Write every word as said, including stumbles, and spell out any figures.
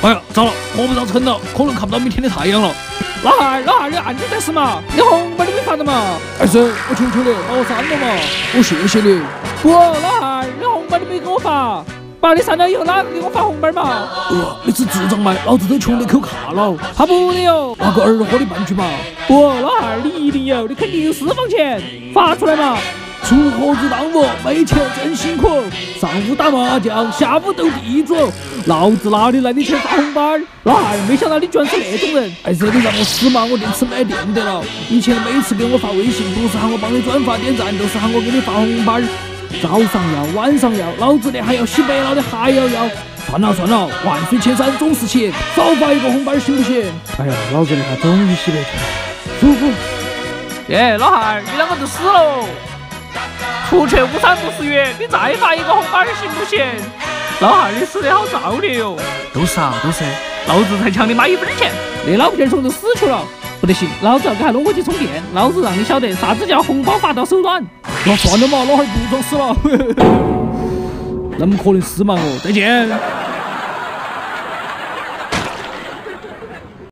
哎呀，糟了，活不到撑了，可能看不到明天的太阳了。 老汉，老汉，你暗中在死嘛？你红包都没发的嘛？ 二婶，我求求你，把我删了嘛！我谢谢你。 不，老汉，你红包都没给我发，把你删了以后，哪个给我发红包嘛？ 呃，你是智障吗？老子都穷得口卡了。 他不得哟， 拿个二货的半句嘛。 不，老汉，你一定有，你肯定有私房钱，发出来嘛！ 锄禾日当午，没钱真辛苦。上午打麻将，下午斗地主，老子哪里来的钱发红包？ 老汉，没想到你居然是那种人！ 哎，这你让我死嘛！我电池没电得了。以前每次给我发微信，不是喊我帮你转发点赞，就是喊我给你发红包。早上要，晚上要，老子的还要，洗白了的还要要。算了算了，万水千山总是情，少发一个红包行不行？哎呀，老子的还终于洗白去了，舒服。 耶，老汉，你两个就死了！出去五三不十元，你再发一个红包行不行？老汉，你死得好造孽哟！ 都是啊，都是。 老子才抢你妈一分钱，那老片虫就死去了。不得行，老子要给他弄回去充电，老子让你晓得啥子叫红包发到手软。 那算了嘛，老汉不装死了。那么可能死嘛我，再见。